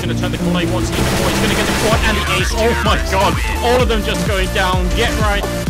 going to turn the corner. He wants even more. He's going to get the quad and the ace. Oh my god. All of them just going down. Get right.